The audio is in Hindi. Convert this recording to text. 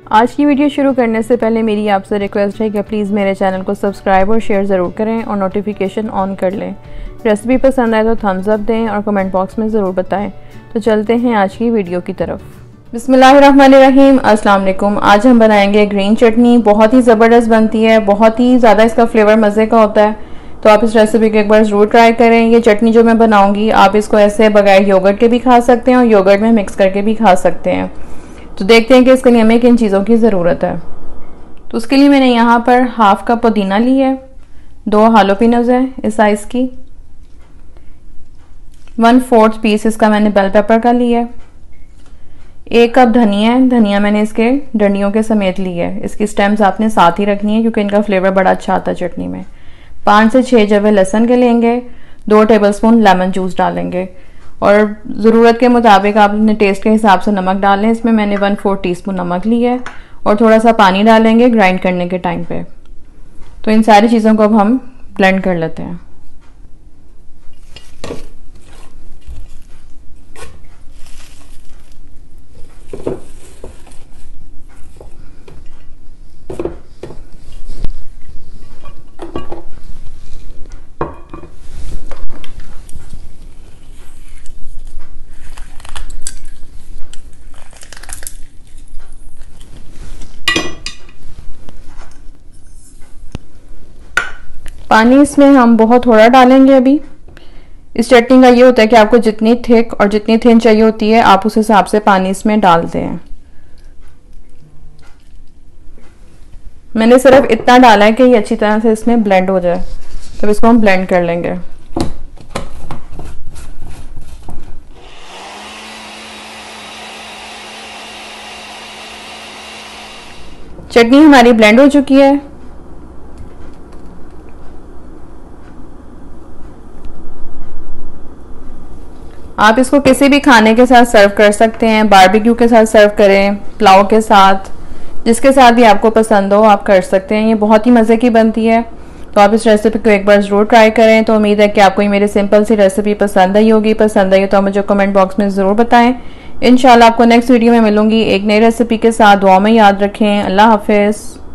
आज की वीडियो शुरू करने से पहले मेरी आपसे रिक्वेस्ट है कि प्लीज़ मेरे चैनल को सब्सक्राइब और शेयर ज़रूर करें और नोटिफिकेशन ऑन कर लें। रेसिपी पसंद आए तो थम्स अप दें और कमेंट बॉक्स में ज़रूर बताएं। तो चलते हैं आज की वीडियो की तरफ। बिस्मिल्लाहिर्रहमानिर्रहीम, अस्सलाम वालेकुम। आज हम बनाएंगे ग्रीन चटनी। बहुत ही ज़बरदस्त बनती है, बहुत ही ज़्यादा इसका फ्लेवर मज़े का होता है। तो आप इस रेसिपी को एक बार ज़रूर ट्राई करें। ये चटनी जो मैं बनाऊंगी, आप इसको ऐसे बगैर योगर्ट के भी खा सकते हैं और योगर्ट में मिक्स करके भी खा सकते हैं। तो देखते हैं कि इसके लिए हमें किन चीज़ों की ज़रूरत है। तो उसके लिए मैंने यहाँ पर हाफ कप पुदीना ली है, 2 हालोपिनोज है इस साइज़ की, 1/4 पीस इसका मैंने बेल पेपर का लिया है, 1 कप धनिया है। धनिया मैंने इसके डंडियों के समेत ली है। इसकी स्टेम्स आपने साथ ही रखनी है क्योंकि इनका फ्लेवर बड़ा अच्छा आता है चटनी में। 5 से 6 जवे लहसुन के लेंगे, 2 टेबलस्पून लेमन जूस डालेंगे और ज़रूरत के मुताबिक आप अपने टेस्ट के हिसाब से नमक डालें। इसमें मैंने 1/4 टीस्पून नमक लिया है और थोड़ा सा पानी डालेंगे ग्राइंड करने के टाइम पे। तो इन सारी चीज़ों को अब हम ब्लेंड कर लेते हैं। पानी इसमें हम बहुत थोड़ा डालेंगे अभी। इस चटनी का ये होता है कि आपको जितनी थिक और जितनी थिन चाहिए होती है आप उस हिसाब से पानी इसमें डालते हैं। मैंने सिर्फ इतना डाला है कि ये अच्छी तरह से इसमें ब्लेंड हो जाए। तो इसको हम ब्लेंड कर लेंगे। चटनी हमारी ब्लेंड हो चुकी है। आप इसको किसी भी खाने के साथ सर्व कर सकते हैं। बारबेक्यू के साथ सर्व करें, पुलाव के साथ, जिसके साथ भी आपको पसंद हो आप कर सकते हैं। ये बहुत ही मज़े की बनती है। तो आप इस रेसिपी को एक बार ज़रूर ट्राई करें। तो उम्मीद है कि आपको ये मेरी सिंपल सी रेसिपी पसंद आई होगी। पसंद आई तो मुझे कमेंट बॉक्स में ज़रूर बताएं। इंशाल्लाह आपको नेक्स्ट वीडियो में मिलूंगी एक नई रेसिपी के साथ। दुआ में याद रखें। अल्लाह हाफिज़।